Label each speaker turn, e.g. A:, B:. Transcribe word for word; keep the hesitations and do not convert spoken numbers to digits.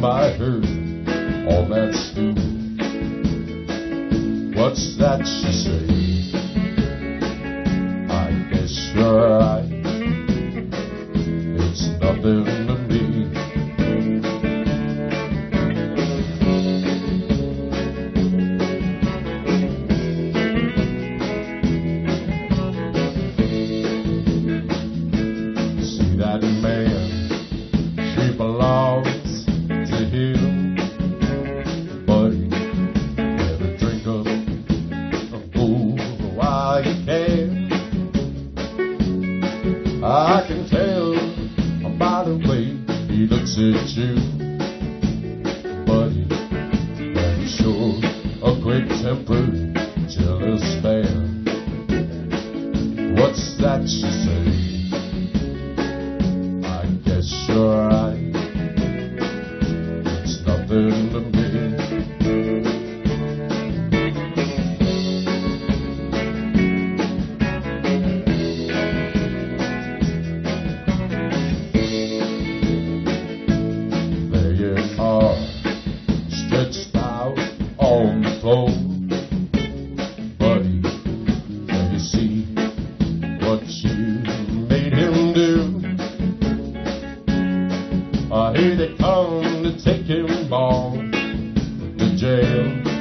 A: time I heard all that stew. What's that she say? I guess you're right. It's nothing to me. See that man, she belongs to him, buddy. Better drink up and go while you can. I can tell by the way he looks at you, buddy, that he's sure a quick-tempered, jealous man. What's that she say? I guess you're right. It's nothing to me. Stretched out on the floor, buddy, can you see what you made him do? I hear they come to take him off to jail.